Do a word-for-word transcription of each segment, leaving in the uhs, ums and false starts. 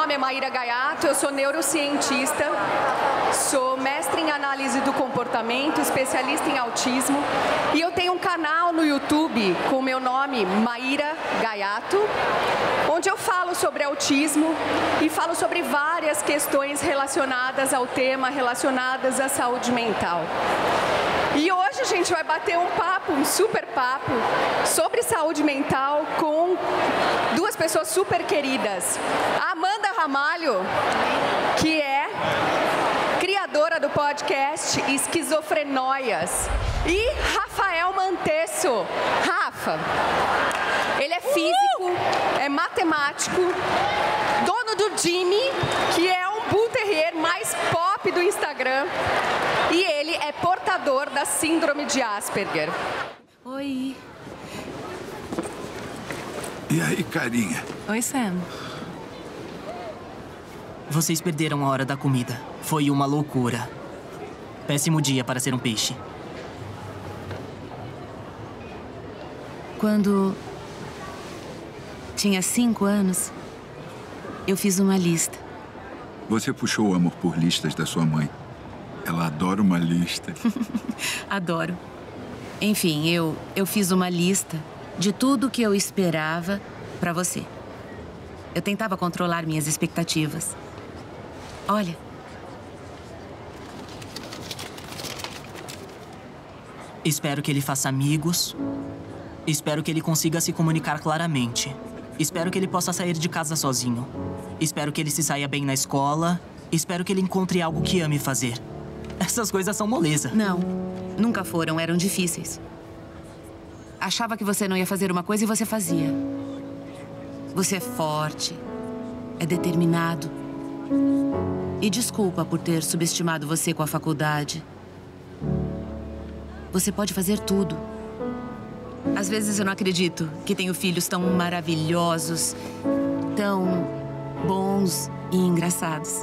nome é Maíra Gaiato, eu sou neurocientista, sou mestre em análise do comportamento, especialista em autismo e eu tenho um canal no YouTube com o meu nome Maíra Gaiato, onde eu falo sobre autismo e falo sobre várias questões relacionadas ao tema, relacionadas à saúde mental. E hoje a gente vai bater um papo, um super papo, sobre saúde mental com duas pessoas super queridas. A Amanda Ramalho, que é criadora do podcast Esquizofrenóias, e Rafael Mantesso. Rafa, ele é físico, é matemático, dono do Jimmy, que é um Bull Terrier mais pop do Instagram, e ele é portador da síndrome de Asperger. Oi. E aí, carinha? Oi, Sam. Vocês perderam a hora da comida. Foi uma loucura. Péssimo dia para ser um peixe. Quando tinha cinco anos, eu fiz uma lista. Você puxou o amor por listas da sua mãe. Ela adora uma lista. Adoro. Enfim, eu, eu fiz uma lista de tudo que eu esperava pra você. Eu tentava controlar minhas expectativas. Olha. Espero que ele faça amigos. Espero que ele consiga se comunicar claramente. Espero que ele possa sair de casa sozinho. Espero que ele se saia bem na escola. Espero que ele encontre algo que ame fazer. Essas coisas são moleza. Não, nunca foram, eram difíceis. Achava que você não ia fazer uma coisa e você fazia. Você é forte, é determinado. E desculpa por ter subestimado você com a faculdade. Você pode fazer tudo. Às vezes eu não acredito que tenho filhos tão maravilhosos, tão bons e engraçados.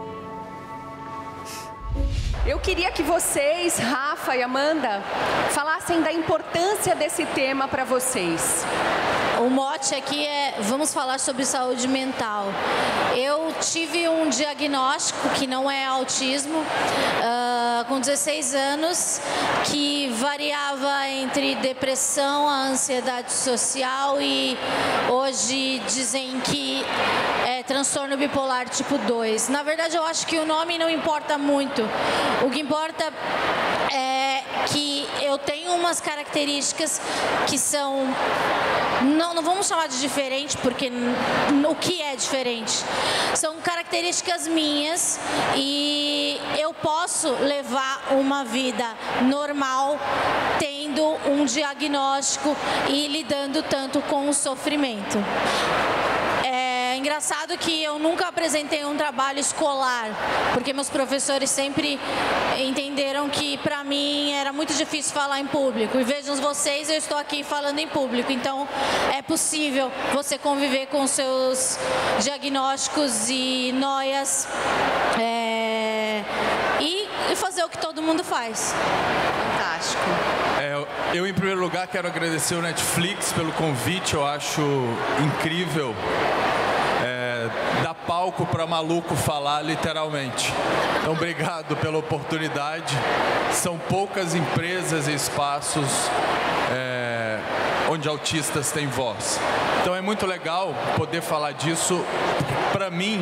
Eu queria que vocês, Rafa e Amanda, falassem da importância desse tema para vocês. O mote aqui é, vamos falar sobre saúde mental. Eu tive um diagnóstico que não é autismo, uh, com dezesseis anos, que variava entre depressão, a ansiedade social e hoje dizem que é transtorno bipolar tipo dois. Na verdade, eu acho que o nome não importa muito. O que importa é que eu tenho umas características que são... Não, não vamos chamar de diferente, porque o que é diferente? São características minhas e eu posso levar uma vida normal tendo um diagnóstico e lidando tanto com o sofrimento. É engraçado que eu nunca apresentei um trabalho escolar, porque meus professores sempre entenderam que para mim era muito difícil falar em público. E vejam vocês, eu estou aqui falando em público, então é possível você conviver com seus diagnósticos e noias é, e, e fazer o que todo mundo faz. Fantástico. É, eu, em primeiro lugar, quero agradecer o Netflix pelo convite, eu acho incrível. É, dar palco para maluco falar, literalmente. Então, obrigado pela oportunidade. São poucas empresas e espaços é, onde autistas têm voz. Então, é muito legal poder falar disso. Para mim,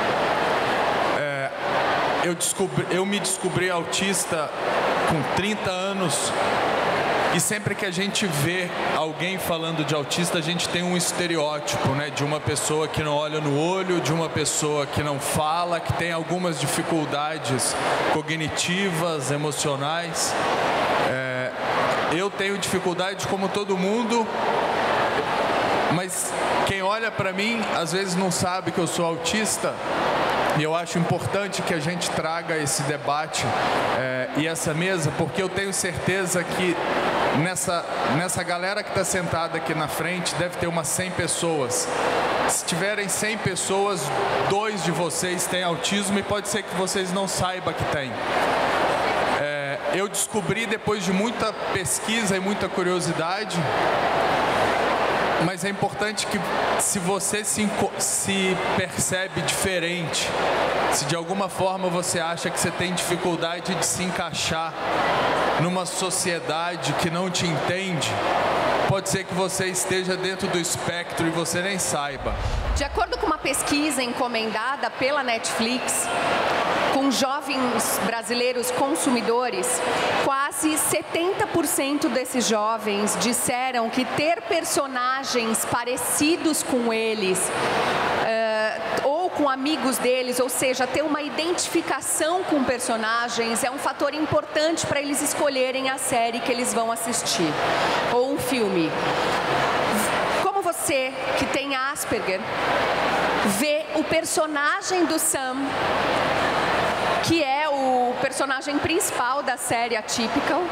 é, eu, descobri, eu me descobri autista com trinta anos. E sempre que a gente vê alguém falando de autista, a gente tem um estereótipo, né? De uma pessoa que não olha no olho, de uma pessoa que não fala, que tem algumas dificuldades cognitivas, emocionais. É, eu tenho dificuldade como todo mundo, mas quem olha para mim, às vezes não sabe que eu sou autista. E eu acho importante que a gente traga esse debate é, e essa mesa, porque eu tenho certeza que nessa, nessa galera que está sentada aqui na frente deve ter umas cem pessoas. Se tiverem cem pessoas, dois de vocês têm autismo e pode ser que vocês não saibam que tem. É, eu descobri depois de muita pesquisa e muita curiosidade Mas é importante que, se você se, se percebe diferente, se de alguma forma você acha que você tem dificuldade de se encaixar numa sociedade que não te entende, pode ser que você esteja dentro do espectro e você nem saiba. De acordo com uma pesquisa encomendada pela Netflix, com jovens brasileiros consumidores, quase setenta por cento desses jovens disseram que ter personagens parecidos com eles, uh, ou com amigos deles, ou seja, ter uma identificação com personagens, é um fator importante para eles escolherem a série que eles vão assistir, ou um filme. Como você, que tem Asperger, vê o personagem do Sam, que é o personagem principal da série Atypical,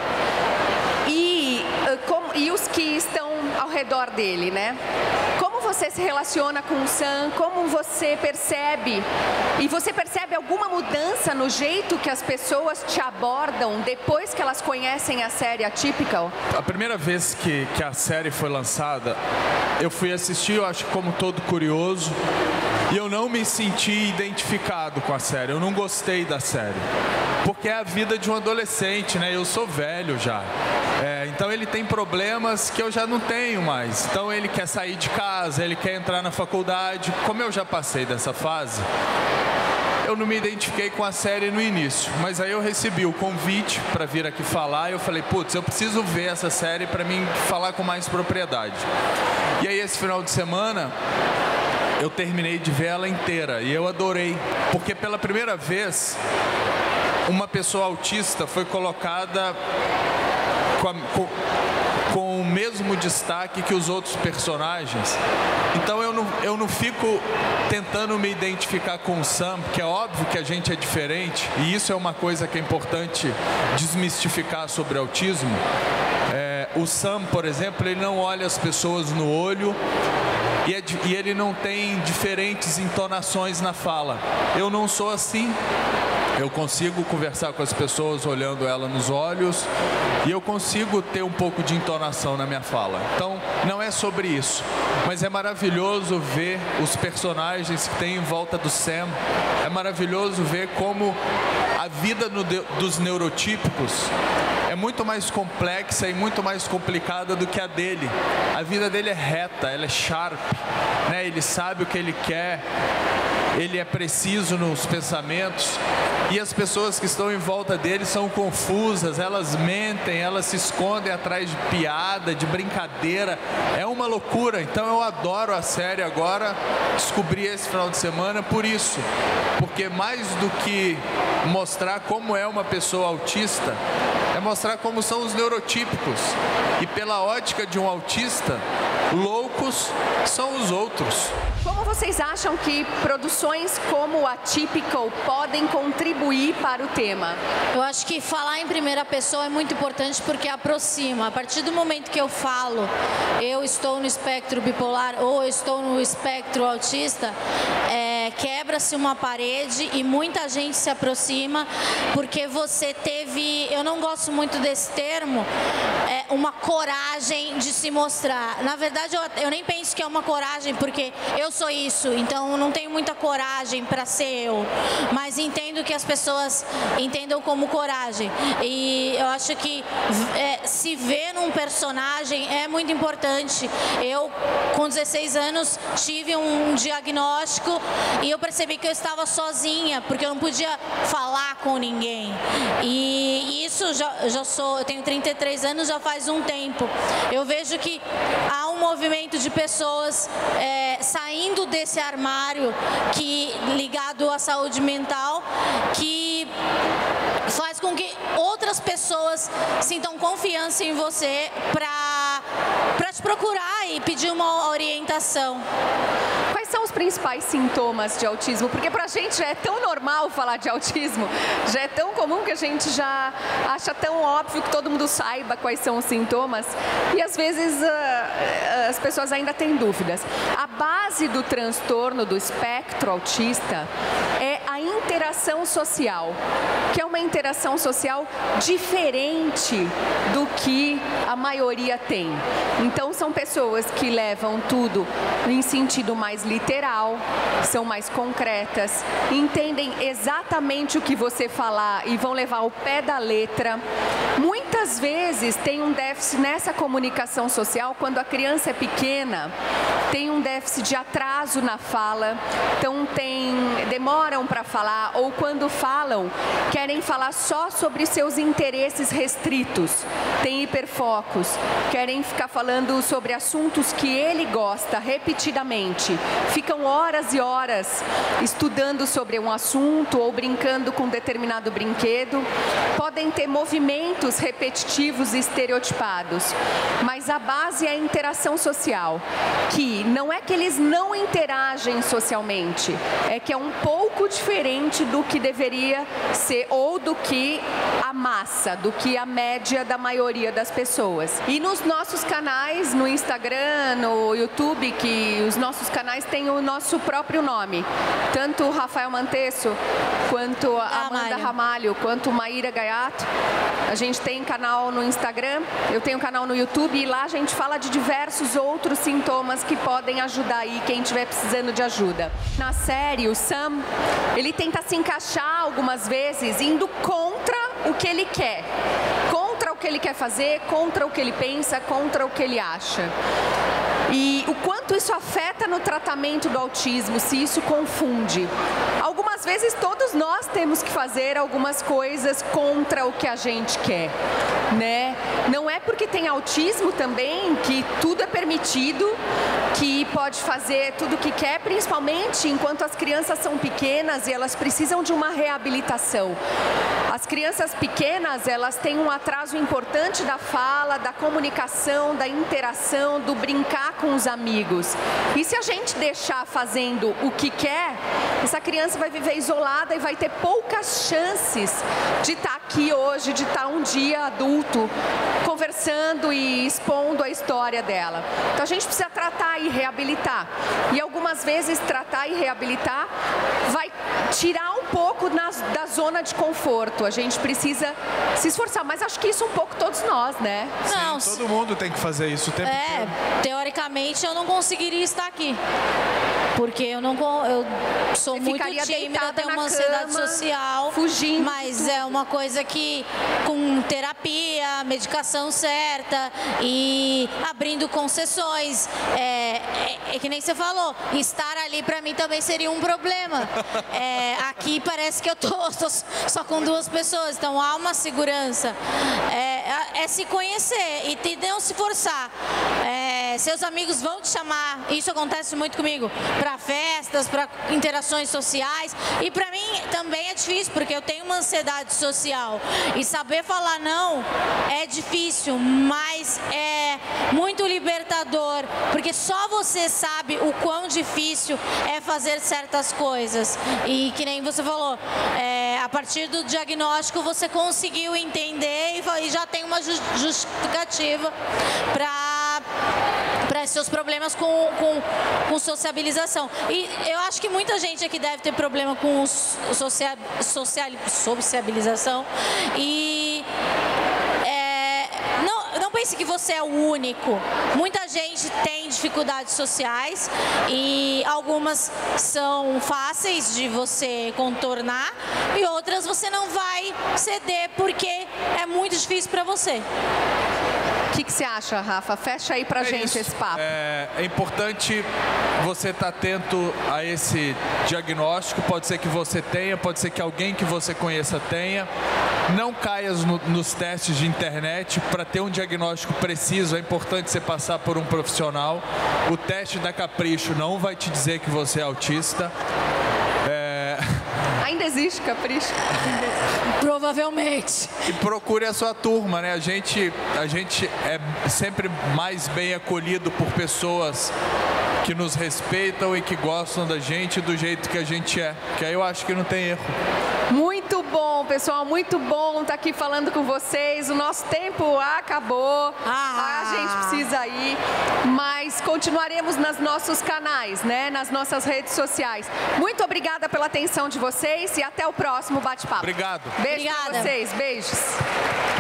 e, como, e os que estão ao redor dele, né? Como você se relaciona com o Sam? Como você percebe? E você percebe alguma mudança no jeito que as pessoas te abordam depois que elas conhecem a série Atypical? A primeira vez que, que a série foi lançada, eu fui assistir, eu acho, como todo curioso, e eu não me senti identificado com a série, eu não gostei da série. Porque é a vida de um adolescente, né? Eu sou velho já. É, então ele tem problemas que eu já não tenho mais. Então ele quer sair de casa, ele quer entrar na faculdade. Como eu já passei dessa fase, eu não me identifiquei com a série no início. Mas aí eu recebi o convite para vir aqui falar e eu falei, putz, eu preciso ver essa série para mim falar com mais propriedade. E aí esse final de semana eu terminei de ver ela inteira e eu adorei. Porque pela primeira vez, uma pessoa autista foi colocada com, a, com, com o mesmo destaque que os outros personagens. Então eu não, eu não fico tentando me identificar com o Sam, porque é óbvio que a gente é diferente, e isso é uma coisa que é importante desmistificar sobre autismo. É, o Sam, por exemplo, ele não olha as pessoas no olho e, é, e ele não tem diferentes entonações na fala. Eu não sou assim. Eu consigo conversar com as pessoas olhando ela nos olhos e eu consigo ter um pouco de entonação na minha fala. Então, não é sobre isso. Mas é maravilhoso ver os personagens que tem em volta do Sam. É maravilhoso ver como a vida no, dos neurotípicos é muito mais complexa e muito mais complicada do que a dele. A vida dele é reta, ela é sharp, né? Ele sabe o que ele quer, ele é preciso nos pensamentos. E as pessoas que estão em volta dele são confusas, elas mentem, elas se escondem atrás de piada, de brincadeira. É uma loucura. Então eu adoro a série agora, descobri esse final de semana por isso. Porque mais do que mostrar como é uma pessoa autista, é mostrar como são os neurotípicos. E pela ótica de um autista, loucos são os outros. Como vocês acham que produções como Atypical podem contribuir para o tema? Eu acho que falar em primeira pessoa é muito importante porque aproxima. A partir do momento que eu falo, eu estou no espectro bipolar ou eu estou no espectro autista, é, quebra-se uma parede e muita gente se aproxima porque você teve, eu não gosto muito desse termo, é, uma coragem de se mostrar. Na verdade, eu, eu nem penso que é uma coragem porque eu sou isso, então não tenho muita coragem para ser eu, mas entendo que as pessoas entendam como coragem. E eu acho que é, se ver num personagem é muito importante. Eu, com dezesseis anos, tive um diagnóstico e eu percebi que eu estava sozinha, porque eu não podia falar com ninguém. E isso já, já sou, eu tenho trinta e três anos, já faz um tempo. Eu vejo que há um movimento de pessoas é, saindo desse armário que, ligado à saúde mental, que faz com que outras pessoas sintam confiança em você para para te procurar e pedir uma orientação. Quais são os principais sintomas de autismo? Porque pra gente já é tão normal falar de autismo, já é tão comum que a gente já acha tão óbvio que todo mundo saiba quais são os sintomas e às vezes uh, as pessoas ainda têm dúvidas. A base do transtorno do espectro autista é a interação social, que é uma interação social diferente do que a maioria tem. Então, Então, são pessoas que levam tudo em sentido mais literal, são mais concretas, entendem exatamente o que você falar e vão levar ao pé da letra. Muitas vezes tem um déficit nessa comunicação social, quando a criança é pequena, tem um déficit de atraso na fala, então tem, demoram para falar, ou quando falam, querem falar só sobre seus interesses restritos, tem hiperfocos, querem ficar falando sobre assuntos que ele gosta repetidamente, ficam horas e horas estudando sobre um assunto ou brincando com determinado brinquedo, podem ter movimentos repetitivos e estereotipados, mas a base é a interação social, que não é que eles não interagem socialmente, é que é um pouco diferente do que deveria ser ou do que a massa, do que a média da maioria das pessoas. E nos nossos canais, no Instagram, no YouTube, que os nossos canais têm o nosso próprio nome, tanto o Rafael Mantesso, quanto a Amanda Ramalho, quanto Maíra Gaiato, a gente tem canal no Instagram, eu tenho canal no YouTube e lá a gente fala de diversos outros sintomas que podem ajudar aí quem estiver precisando de ajuda. Na série, o Sam, ele tenta se encaixar algumas vezes indo contra o que ele quer, contra o que ele quer fazer, contra o que ele pensa, contra o que ele acha. E o quanto isso afeta no tratamento do autismo, se isso confunde. Algumas vezes todos nós temos que fazer algumas coisas contra o que a gente quer, né? Não é porque tem autismo também que tudo é permitido, que pode fazer tudo o que quer, principalmente enquanto as crianças são pequenas e elas precisam de uma reabilitação. As crianças pequenas, elas têm um atraso importante da fala, da comunicação, da interação, do brincar com os amigos. E se a gente deixar fazendo o que quer, essa criança vai viver isolada e vai ter poucas chances de estar aqui hoje, de estar um dia adulto, conversando e expondo a história dela. Então a gente precisa tratar e reabilitar. E algumas vezes tratar e reabilitar vai tirar um pouco na, da zona de conforto. A gente precisa se esforçar, mas acho que isso um pouco todos nós, né? Não, Sim, todo mundo tem que fazer isso o tempo é, inteiro. Teoricamente eu não conseguiria estar aqui. Porque eu não eu sou Você muito tímida, tenho uma ansiedade cama, social, fugindo, mas é uma coisa que com terapia, medicação certa e abrindo concessões, é, é, é que nem você falou, estar ali para mim também seria um problema. É, aqui parece que eu tô, tô só com duas pessoas, então há uma segurança. É, é se conhecer e te, não se forçar. É, seus amigos vão te chamar, isso acontece muito comigo, para festas, para interações sociais. E para mim também é difícil, porque eu tenho uma ansiedade social. E saber falar não é difícil, mas é muito libertador, porque só você sabe o quão difícil é fazer certas coisas. E que nem você falou, é, a partir do diagnóstico você conseguiu entender e, e já tem uma justificativa para para seus problemas com, com, com sociabilização. E eu acho que muita gente aqui deve ter problema com social, social, sociabilização. E é, não, não pense que você é o único. Muita gente tem dificuldades sociais e algumas são fáceis de você contornar e outras você não vai ceder porque é muito difícil para você. O que, que você acha, Rafa? Fecha aí pra é gente isso. esse papo. É, é importante você estar atento a esse diagnóstico. Pode ser que você tenha, pode ser que alguém que você conheça tenha. Não caia no, nos testes de internet. Para ter um diagnóstico preciso, é importante você passar por um profissional. O teste da Capricho não vai te dizer que você é autista. É... Ainda existe Capricho? Provavelmente. E procure a sua turma, né? A gente, a gente é sempre mais bem acolhido por pessoas que nos respeitam e que gostam da gente do jeito que a gente é. Que aí eu acho que não tem erro. Muito bom, pessoal, muito bom estar aqui falando com vocês. O nosso tempo acabou, ah. a gente precisa ir, mas continuaremos nos nossos canais, né? Nas nossas redes sociais. Muito obrigada pela atenção de vocês e até o próximo bate-papo. Obrigado. Beijo Obrigada. pra vocês, beijos.